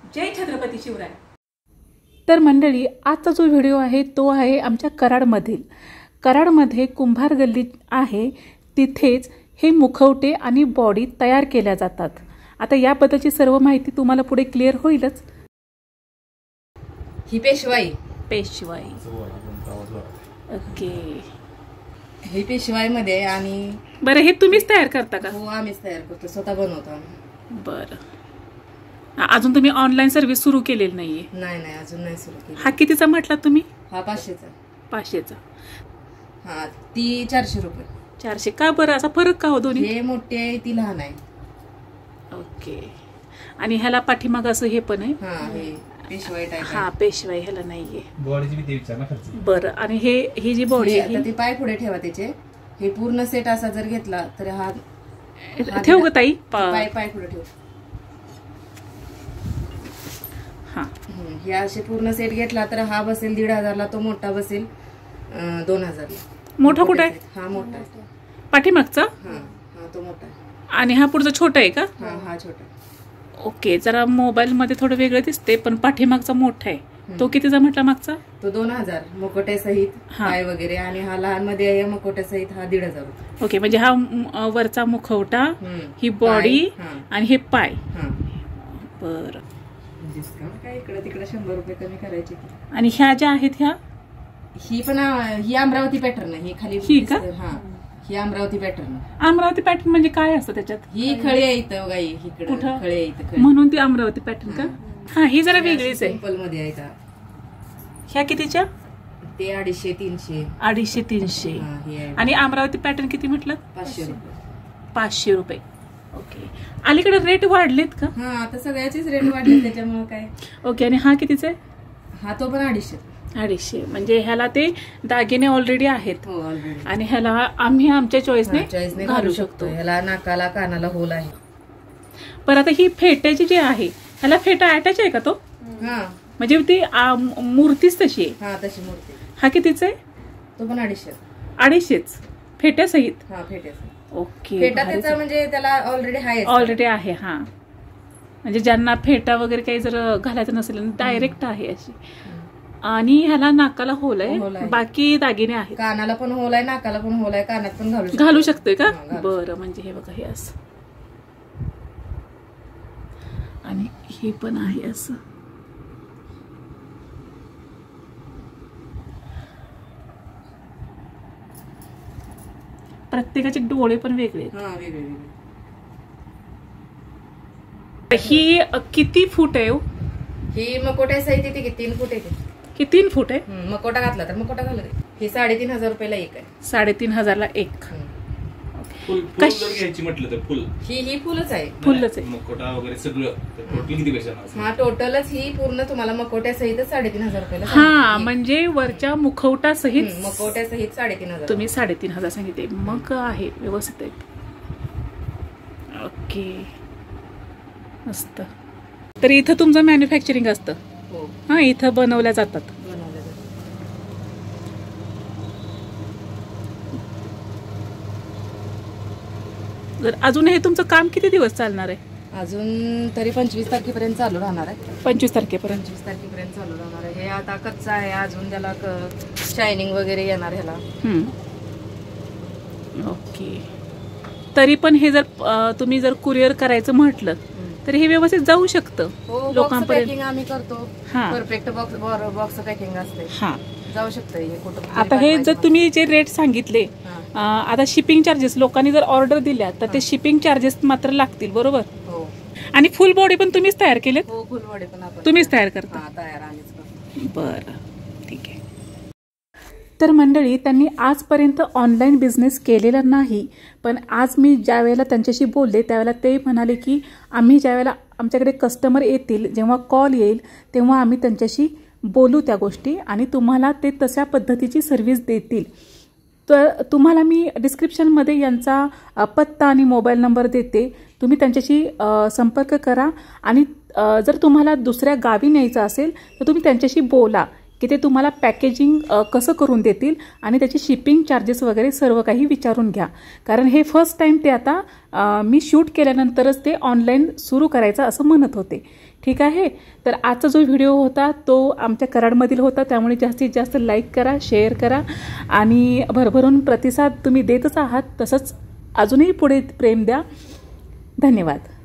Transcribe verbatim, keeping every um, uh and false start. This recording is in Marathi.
जय छत्रपती शिवराय। तर मंडळी, आजचा जो व्हिडिओ आहे तो आहे आमच्या कराडमधील कराडमध्ये कुंभार गल्ली आहे, तिथेच हे मुखवटे आणि बॉडी तयार केल्या जातात। आता याबद्दलची सर्व माहिती तुम्हाला पुढे क्लिअर होईलच। ही पेशवाई पेशवाई ओके, ही पेशवाई मध्ये आणि बरं हे तुम्हीच तयार करता का? हो, आम्हीच तयार करतो, स्वतः बनवतो आम्ही। बरं, अजून तुम्ही ऑनलाइन सर्व्हिस सुरू केलेली नाहीये? नाही नाही, अजून नाही सुरू केली। हा कितीचा म्हटला तुम्ही? हा पाचशेचा। पाचशेचा? हा, ती चारशे रुपये। चारशे का बरं, असा फरक का हो दोन्ही? हे मोठी आहे, ती लहान आहे। ओके, आणि ह्याला पाठीमाग असं हे पण आहे? हा, हे पेशवाई टाइप आहे। हा, पेशवाई ह्याला नाहीये। बॉडीची मी ते विचारना खर्च। बरं, आणि हे ही जी बॉडी आहे, आता ते पाय पुढे ठेवा त्याचे। हे पूर्ण सेट असा जर घेतला तर हा ठेव ग ताई, पाय पाय पुढे ठेव। हा, हे असे पूर्ण सेट घेतला तर हा बसेल दीड हजारला, तो मोठा बसेल दोन हजारला। मोठा कुठे आहे? हा मोठा आहे पाठीमागचा। हा हा, तो मोठा आहे। आणि हा पुढचा छोटा आहे का? हा हा छोटा। ओके, जरा मोबाईल मध्ये थोडं वेगळं दिसते, पण पाठीमागचा मोठा आहे। तो कितीचा म्हटला मागचा? तो दोन हजार मुकोटे सहित पाय वगैरे, आणि हा लहान मध्ये आहे मुकोटे सहित, हा दीड हजार। ओके, म्हणजे हा वरचा मुखवटा, ही बॉडी आणि हे पाय। बर, डिस्काउंट काय इकडे तिकडे शंभर रुपये कमी करायचे। आणि ह्या ज्या आहेत ह्या, ही पण ही अमरावती पॅटर्न आहे। ही खाली ही का? हा, ही अमरावती पॅटर्न। अमरावती पॅटर्न म्हणजे काय असतं त्याच्यात? ही खळी आहे इथं, गाई इकडे खळी आहे इथं, म्हणून ती अमरावती पॅटर्न का? हा, ही जरा वेगळीच आहे। सिंपल मध्ये आहे का? ह्या कितीच्या? ते अडीचशे तीनशे अडीचशे तीनशे आणि अमरावती पॅटर्न किती म्हटलं? पाचशे रुपये पाचशे रुपये ओके, अलीकडे रेट वाढलेत का? हा, आता सगळ्याचेच रेट वाढले त्याच्यामुळे काय। ओके, आणि हा कितीचा आहे? हा तो पण अडीचशे अडीचशे म्हणजे ह्याला ते दागिने ऑलरेडी आहेत। हो, ऑलरेडी। आणि ह्याला आम्ही आमच्या चॉईसने चॉईसने घालू शकतो। ह्याला नाकाला कानाला होल आहे। पण आता ही फेट्याची जी आहे, ह्याला फेटा अटॅच आहे का तो? हा, म्हणजे ती मूर्तीच तशी आहे? हा, तशी मूर्ती। हा कितीचा आहे? तो पण अडीचशे अडीचशेच फेट्यासहित? हा, फेट्यासहित। ओके, फेटा त्याचा म्हणजे त्याला ऑलरेडी आहे ऑलरेडी आहे। हा, म्हणजे ज्यांना फेटा वगैरे काही जर घालायचं नसेल डायरेक्ट आहे अशी। आणि ह्याला नाकाला होल आहे, बाकी दागिने आहेत। कानाला पण होल आहे, नाकाला पण होल आहे, कानात पण घालू घालू शकतोय का? बरं, म्हणजे हे बघा हे असं, आणि हे पण आहे असं। प्रत्येकाचे डोळे पण वेगळे आहेत। हा, वेगळे वेगळे। ही किती फूट आहे? ही मकोटा सहित येते की तीन फूट येते की तीन फूट आहे? मकोटा घातला तर मकोटा घालत। ही साडेतीन हजार रुपयाला एक आहे। साडेतीन हजारला एक। फुल फुल जर घ्यायची म्हटलं तर फुल ही ही फुलच आहे। फुलच आहे, मकोटा वगैरे सगळं टोटल किती पैसे? हा, टोटलच ही पूर्ण तुम्हाला मकोट्या सहित साडेतीन हजार रुपयाला। हा, म्हणजे वरच्या मुखवटा सहित मकोट्या सहित साडेतीन हजार तुम्ही साडेतीन हजार सांगितले, मग आहे व्यवस्थित आहे। ओके, मस्त। तर इथं तुमचं मॅन्युफॅक्चरिंग असतं? हो, हा, इथं बनवल्या जातात। बनवल्या जातात। जर अजून हे तुमचं काम किती दिवस चालणार आहे? अजून तरी पंचवीस तारखेपर्यंत चालू राहणार आहे। पंचवीस तारखेपर्यंत पंचवीस तारखेपर्यंत चालू राहणार आहे। हे आता कच्चा आहे, अजून त्याला शायनिंग वगैरे येणार ह्याला। ओके, तरी पण हे जर तुम्ही जर कुरिअर करायचं म्हटलं तर हे व्यवस्थित जाऊ शकतं लोकांपर्यंत? आम्ही करतो, परफेक्ट बॉक्स बॉक्स पॅकिंग असते। हा, जाऊ शकतं हे कुठं। आता हे जर तुम्ही जे रेट सांगितले, आता शिपिंग चार्जेस लोकांनी जर ऑर्डर दिल्या तर ते शिपिंग चार्जेस मात्र लागतील, बरोबर? हो, आणि फुल बॉडी पण तुम्हीच तयार केले? हो, फुल बॉडी पण आपण तुम्हीच तयार करता? तयार आम्हीच करतो। बरं, ठीक आहे। तर मंडळी, त्यांनी आजपर्यंत ऑनलाईन बिझनेस केलेला नाही, पण आज मी ज्या वेळेला त्यांच्याशी बोलले त्यावेळेला ते म्हणाले की आम्ही ज्या वेळेला आमच्याकडे कस्टमर येतील, जेव्हा कॉल येईल तेव्हा आम्ही त्यांच्याशी बोलू त्या गोष्टी, आणि तुम्हाला ते तशा पद्धतीची सर्व्हिस देतील। तर तुम्हाला मी डिस्क्रिप्शनमध्ये यांचा पत्ता आणि मोबाईल नंबर देते, तुम्ही त्यांच्याशी संपर्क करा। आणि जर तुम्हाला दुसऱ्या गावी न्यायचं असेल तर तुम्ही त्यांच्याशी बोला की ते तुम्हाला पॅकेजिंग कसं करून देतील आणि त्याचे शिपिंग चार्जेस वगैरे सर्व काही विचारून घ्या, कारण हे फर्स्ट टाईम ते आता मी शूट केल्यानंतरच ते ऑनलाईन सुरू करायचं असं म्हणत होते. ठीक आहे, तर आजचा जो व्हिडिओ होता तो आमच्या कराडमधील होता, त्यामुळे जास्तीत जास्त लाईक करा, शेअर करा आणि भरभरून प्रतिसाद तुम्ही देतच आहात, तसंच अजूनही पुढे प्रेम द्या. धन्यवाद.